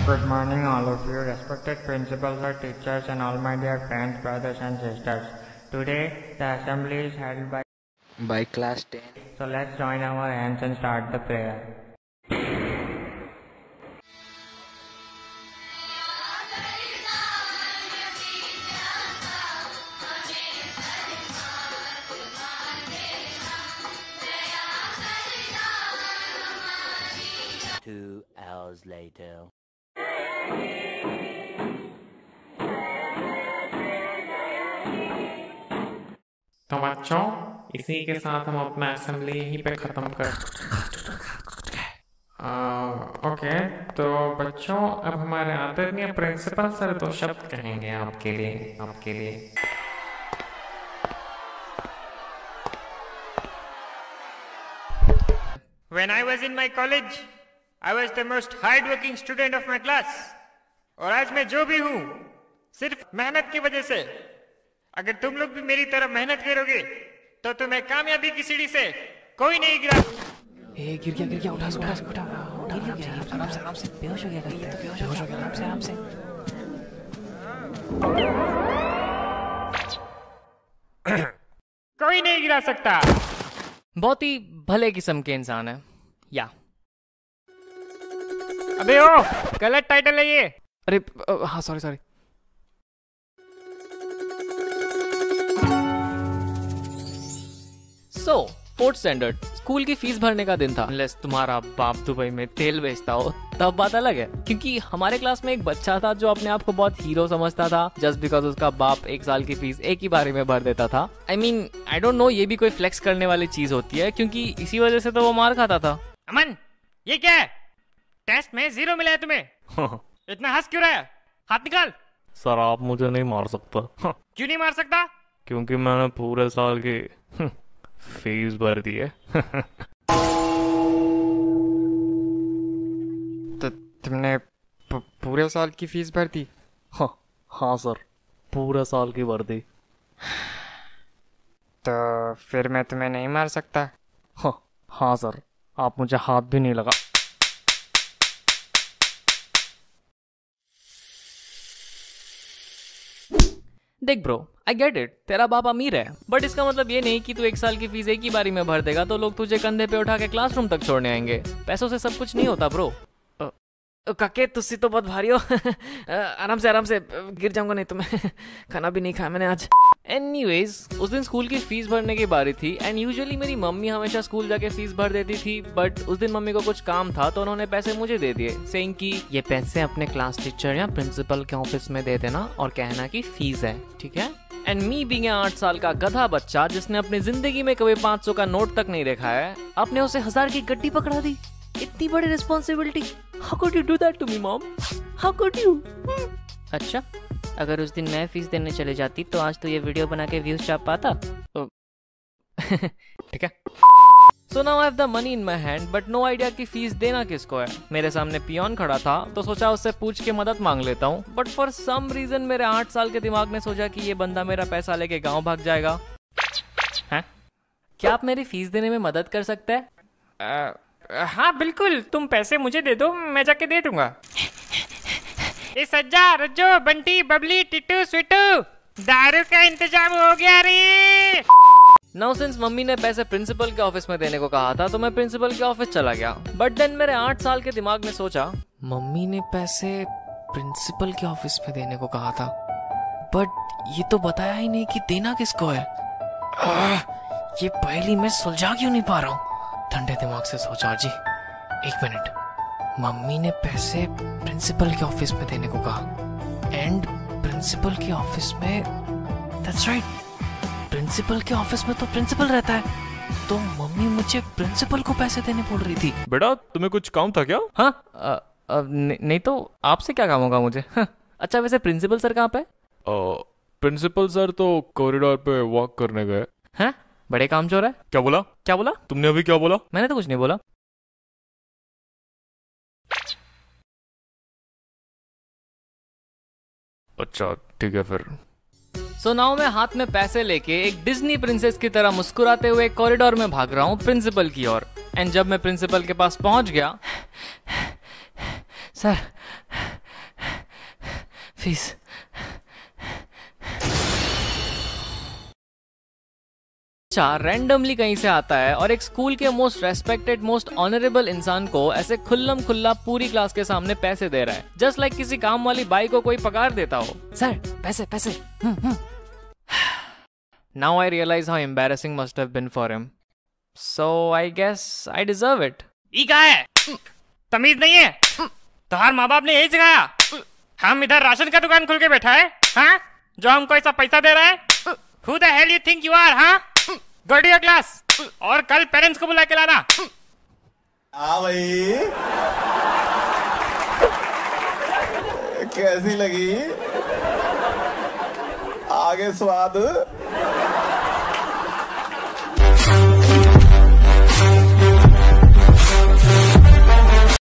Good morning, all of you, respected principals or teachers, and all my dear friends, brothers and sisters. Today, the assembly is held by class 10. So let's join our hands and start the prayer. Two hours later. तो बच्चों, इसी के साथ हम अपना assembly यहीं पे खत्म कर ओके। तो बच्चों, अब हमारे आदरणीय प्रिंसिपल सर दो शब्द कहेंगे आपके लिए। When I was in my college, I was the most hard-working student of my class. और आज मैं जो भी हूँ, सिर्फ मेहनत की वजह से। अगर तुम लोग भी मेरी तरह मेहनत करोगे, तो तुम्हें कामयाबी की सीढ़ी से कोई नहीं गिरा। गिर गया, उठा आराम से, बेहोश हो गया, आराम से। कोई नहीं गिरा सकता। बहुत ही भले किस्म के इंसान है या। अबे ओ, गलत टाइटल है ये। अरे हाँ, sorry. So 4th standard, school की फीस भरने का दिन था। अनलेस तुम्हारा बाप दुबई में तेल बेचता हो तब बात अलग है। क्योंकि हमारे क्लास में एक बच्चा था जो अपने आप को बहुत हीरो समझता था जस्ट बिकॉज उसका बाप 1 साल की फीस एक ही बारी में भर देता था। आई डोंट नो ये भी कोई फ्लेक्स करने वाली चीज होती है, क्योंकि इसी वजह से तो वो मार खाता था। अमन, ये क्या है? टेस्ट में 0 मिला है तुम्हें। इतना हंस क्यों रहा है? हाथ निकाल। सर, आप मुझे नहीं मार सकता। क्यों नहीं मार सकता? क्योंकि मैंने पूरे साल की फीस भर दी है। तो तुमने पूरे साल की फीस भर दी? हाँ सर, पूरे साल की भर दी। तो फिर मैं तुम्हें नहीं मार सकता? हाँ सर, आप मुझे हाथ भी नहीं लगा। देख ब्रो, आई गेट इट, तेरा बाप अमीर है, बट इसका मतलब ये नहीं कि तू 1 साल की फीस एक ही बारी में भर देगा तो लोग तुझे कंधे पे उठा के क्लासरूम तक छोड़ने आएंगे। पैसों से सब कुछ नहीं होता ब्रो। काके, तुझसे तो बहुत भारी हो। आराम से, गिर जाऊंगा नहीं तो मैं। खाना भी नहीं खाया मैंने आज। एनीवेज, उस दिन स्कूल की फीस भरने की बारी थी एंड यूजुअली मेरी मम्मी हमेशा स्कूल जाके फीस भर देती थी, बट उस दिन मम्मी को कुछ काम था तो उन्होंने पैसे मुझे दे दिए, सेइंग कि ये पैसे अपने क्लास टीचर या प्रिंसिपल के ऑफिस में दे देना और कहना कि फीस है, ठीक है। एंड मी बीइंग 8 साल का गधा बच्चा जिसने अपनी जिंदगी में कभी 500 का नोट तक नहीं देखा है, आपने उसे 1000 की गड्डी पकड़ा दी। इतनी बड़ी responsibility. How could you do that to me mom? How could you? अच्छा, अगर उस दिन मैं फीस देने चले जाती तो आज तो ये वीडियो बना के व्यूज छाप पाता। ठीक है। So now I have the money in my hand but no idea कि फीस देना किसको है। मेरे सामने पियोन खड़ा था तो सोचा उससे पूछ के मदद मांग लेता हूँ, बट फॉर सम रीजन मेरे 8 साल के दिमाग ने सोचा कि ये बंदा मेरा पैसा लेके गाँव भाग जाएगा। हैं? क्या आप मेरी फीस देने में मदद कर सकते हैं? हाँ बिल्कुल, तुम पैसे मुझे दे दो, मैं जाके दे दूंगा। ये सज्जा, रज्जो, बंटी, बबली, टिट्टू, स्वीटू, दारू का इंतजाम हो गया रे। नाउ सिंस मम्मी ने पैसे प्रिंसिपल के ऑफिस में देने को कहा था तो मैं प्रिंसिपल के ऑफिस चला गया, बट देन मेरे 8 साल के दिमाग ने सोचा मम्मी ने पैसे प्रिंसिपल के ऑफिस में देने को कहा था, बट ये तो बताया ही नहीं कि देना किसको है। ये पहली मैं सुलझा क्यों नहीं पा रहा हूँ? ठंडे दिमाग से सोचा जी, 1 मिनट, मम्मी ने पैसे प्रिंसिपल के ऑफिस में देने को कहा एंड प्रिंसिपल के ऑफिस में, दैट्स राइट, प्रिंसिपल के ऑफिस में तो प्रिंसिपल रहता है, तो मम्मी मुझे प्रिंसिपल को पैसे देने बोल रही थी। बेटा, तुम्हें कुछ काम था क्या? हाँ, नहीं तो आपसे क्या काम होगा मुझे? अच्छा, वैसे प्रिंसिपल सर कहाँ पे? प्रिंसिपल सर तो कॉरिडोर पे वॉक करने गए। हैं? बड़े कामचोर है। क्या बोला? तुमने अभी क्या बोला? मैंने तो कुछ नहीं बोला। अच्छा ठीक है फिर। सो नाउ मैं हाथ में पैसे लेके एक डिज्नी प्रिंसेस की तरह मुस्कुराते हुए कॉरिडोर में भाग रहा हूँ प्रिंसिपल की ओर। एंड जब मैं प्रिंसिपल के पास पहुंच गया, सर फीस। रैंडमली कहीं से आता है और एक स्कूल के मोस्ट रेस्पेक्टेड मोस्ट ऑनरेबल इंसान को ऐसे खुल्लम खुल्ला पूरी क्लास के सामने पैसे दे रहा है, जस्ट लाइक किसी काम वाली बाई को कोई पगार देता हो। सर पैसे पैसे। Now I realise how embarrassing must have been for him, so I guess I deserve it. ई क्या है? तमीज नहीं है? तुम्हारे माँ बाप ने यही सिखाया? हम इधर राशन का दुकान खोल के बैठा है, हाँ, जो हमको ऐसा पैसा दे रहा है? Who the hell you think you are, हाँ? Go to your class और कल पेरेंट्स को बुला के लाना। हाँ भाई, कैसी लगी आगे स्वाद?